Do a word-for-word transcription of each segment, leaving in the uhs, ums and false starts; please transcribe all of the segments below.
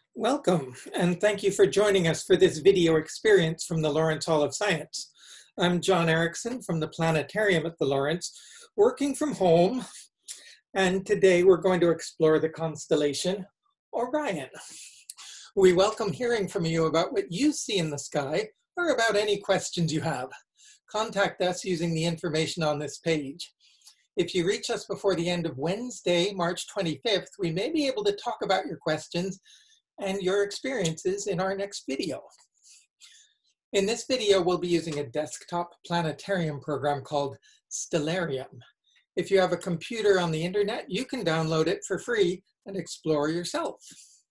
Welcome, and thank you for joining us for this video experience from the Lawrence Hall of Science. I'm John Erickson from the Planetarium at the Lawrence, working from home, and today we're going to explore the constellation Orion. We welcome hearing from you about what you see in the sky or about any questions you have. Contact us using the information on this page. If you reach us before the end of Wednesday, March twenty-fifth, we may be able to talk about your questions and your experiences in our next video. In this video, we'll be using a desktop planetarium program called Stellarium. If you have a computer on the internet, you can download it for free and explore yourself.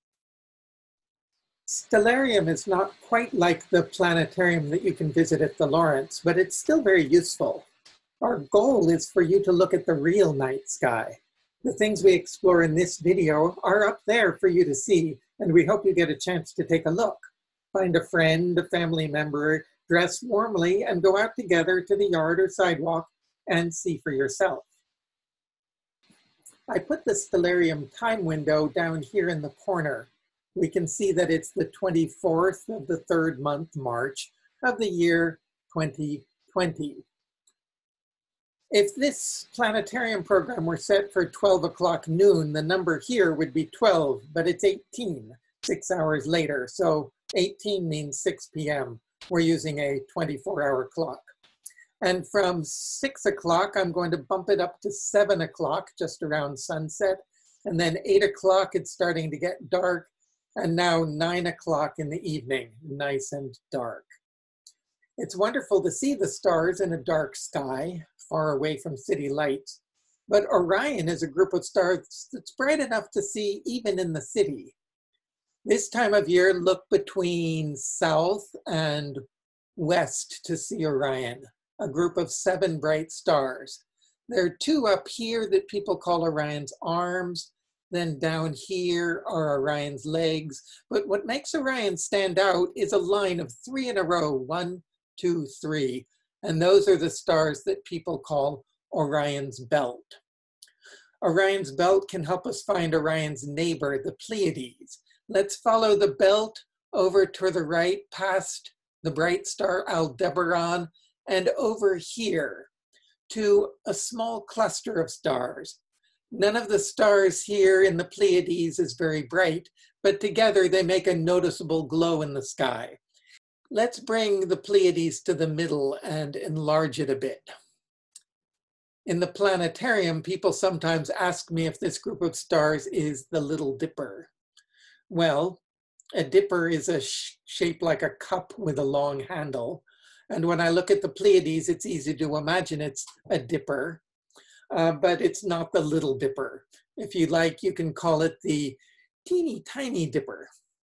Stellarium is not quite like the planetarium that you can visit at the Lawrence, but it's still very useful. Our goal is for you to look at the real night sky. The things we explore in this video are up there for you to see, and we hope you get a chance to take a look. Find a friend, a family member, dress warmly, and go out together to the yard or sidewalk and see for yourself. I put the Stellarium time window down here in the corner. We can see that it's the twenty-fourth of the third month, March, of the year twenty twenty. If this planetarium program were set for twelve o'clock noon, the number here would be twelve, but it's eighteen, six hours later. So eighteen means six p m We're using a twenty-four hour clock. And from six o'clock, I'm going to bump it up to seven o'clock, just around sunset. And then eight o'clock, it's starting to get dark. And now nine o'clock in the evening, nice and dark. It's wonderful to see the stars in a dark sky, far away from city lights. But Orion is a group of stars that's bright enough to see even in the city. This time of year, look between south and west to see Orion, a group of seven bright stars. There are two up here that people call Orion's arms. Then down here are Orion's legs. But what makes Orion stand out is a line of three in a row, one, two, three. And those are the stars that people call Orion's belt. Orion's belt can help us find Orion's neighbor, the Pleiades. Let's follow the belt over to the right, past the bright star Aldebaran, and over here to a small cluster of stars. None of the stars here in the Pleiades is very bright, but together they make a noticeable glow in the sky. Let's bring the Pleiades to the middle and enlarge it a bit. In the planetarium, people sometimes ask me if this group of stars is the Little Dipper. Well, a dipper is a sh shape like a cup with a long handle. And when I look at the Pleiades, it's easy to imagine it's a dipper, uh, but it's not the Little Dipper. If you like, you can call it the teeny tiny dipper.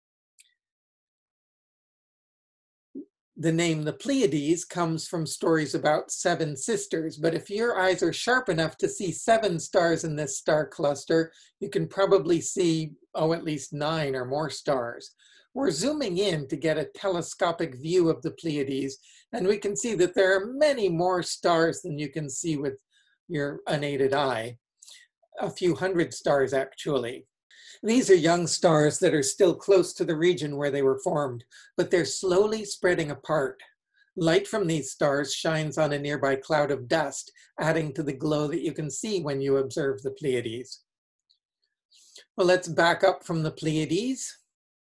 The name the Pleiades comes from stories about seven sisters, but if your eyes are sharp enough to see seven stars in this star cluster, you can probably see, oh, at least nine or more stars. We're zooming in to get a telescopic view of the Pleiades, and we can see that there are many more stars than you can see with your unaided eye. A few hundred stars, actually. These are young stars that are still close to the region where they were formed, but they're slowly spreading apart. Light from these stars shines on a nearby cloud of dust, adding to the glow that you can see when you observe the Pleiades. Well, let's back up from the Pleiades.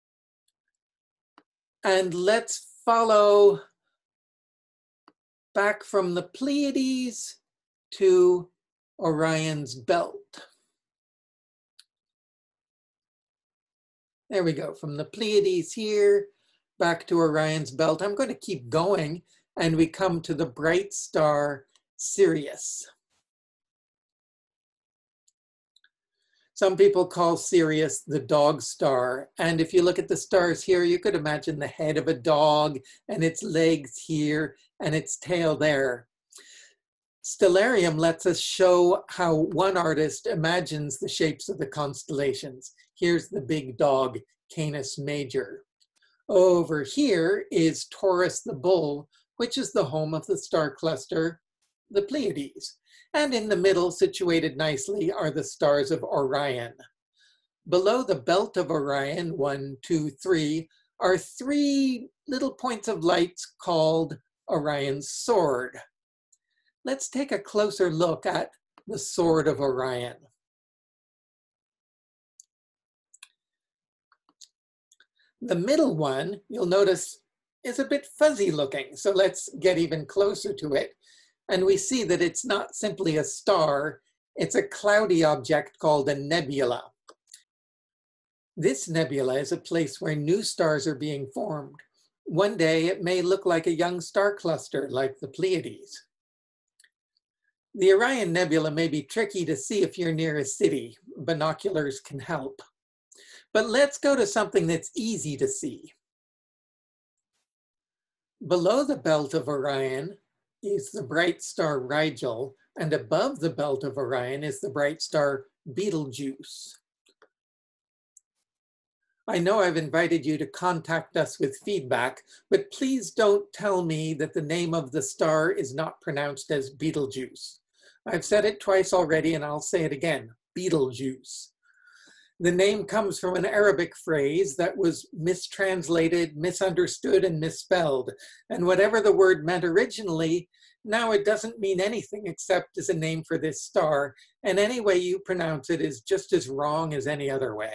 And let's follow back from the Pleiades to Orion's belt. There we go, from the Pleiades here, back to Orion's belt. I'm going to keep going, and we come to the bright star Sirius. Some people call Sirius the dog star, and if you look at the stars here, you could imagine the head of a dog, and its legs here, and its tail there. Stellarium lets us show how one artist imagines the shapes of the constellations. Here's the big dog, Canis Major. Over here is Taurus the Bull, which is the home of the star cluster, the Pleiades. And in the middle, situated nicely, are the stars of Orion. Below the belt of Orion, one, two, three, are three little points of light called Orion's sword. Let's take a closer look at the sword of Orion. The middle one, you'll notice, is a bit fuzzy looking, so let's get even closer to it. And we see that it's not simply a star, it's a cloudy object called a nebula. This nebula is a place where new stars are being formed. One day it may look like a young star cluster like the Pleiades. The Orion Nebula may be tricky to see if you're near a city. Binoculars can help. But let's go to something that's easy to see. Below the belt of Orion is the bright star Rigel, and above the belt of Orion is the bright star Betelgeuse. I know I've invited you to contact us with feedback, but please don't tell me that the name of the star is not pronounced as Betelgeuse. I've said it twice already and I'll say it again, Betelgeuse. The name comes from an Arabic phrase that was mistranslated, misunderstood, and misspelled. And whatever the word meant originally, now it doesn't mean anything except as a name for this star, and any way you pronounce it is just as wrong as any other way.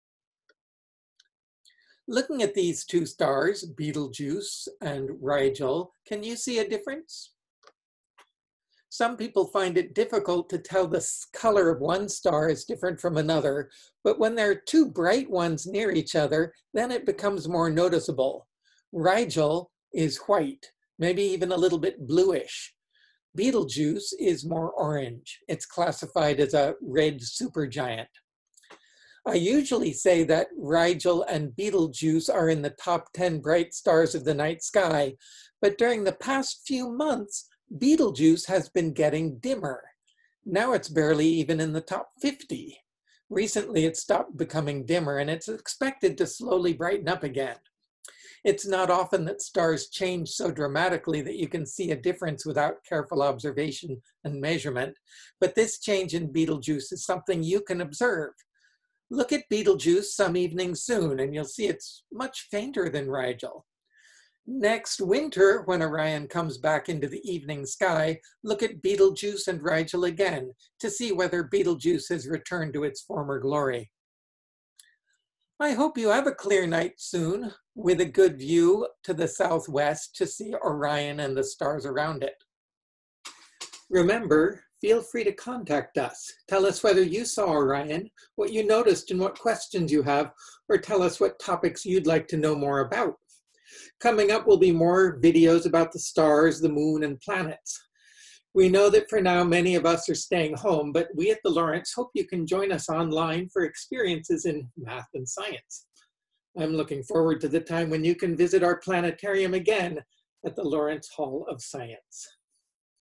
Looking at these two stars, Betelgeuse and Rigel, can you see a difference? Some people find it difficult to tell the color of one star is different from another, but when there are two bright ones near each other, then it becomes more noticeable. Rigel is white, maybe even a little bit bluish. Betelgeuse is more orange. It's classified as a red supergiant. I usually say that Rigel and Betelgeuse are in the top ten bright stars of the night sky, but during the past few months, Betelgeuse has been getting dimmer. Now it's barely even in the top fifty. Recently it stopped becoming dimmer and it's expected to slowly brighten up again. It's not often that stars change so dramatically that you can see a difference without careful observation and measurement, but this change in Betelgeuse is something you can observe. Look at Betelgeuse some evening soon and you'll see it's much fainter than Rigel. Next winter, when Orion comes back into the evening sky, look at Betelgeuse and Rigel again to see whether Betelgeuse has returned to its former glory. I hope you have a clear night soon with a good view to the southwest to see Orion and the stars around it. Remember, feel free to contact us. Tell us whether you saw Orion, what you noticed and what questions you have, or tell us what topics you'd like to know more about. Coming up will be more videos about the stars, the moon, and planets. We know that for now many of us are staying home, but we at the Lawrence hope you can join us online for experiences in math and science. I'm looking forward to the time when you can visit our planetarium again at the Lawrence Hall of Science.